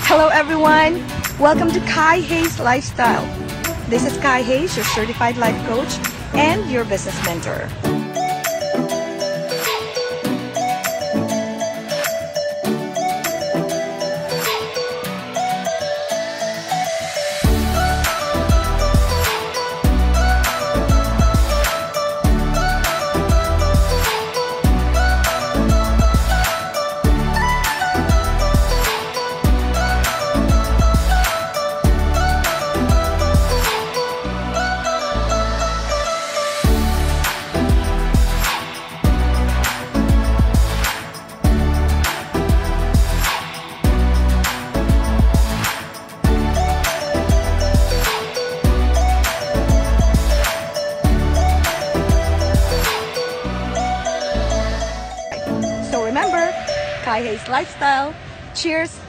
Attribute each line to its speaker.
Speaker 1: Hello everyone! Welcome to Kai Hayes Lifestyle. This is Kai Hayes, your certified life coach and your business mentor. So remember, Kai Hayes Lifestyle. Cheers!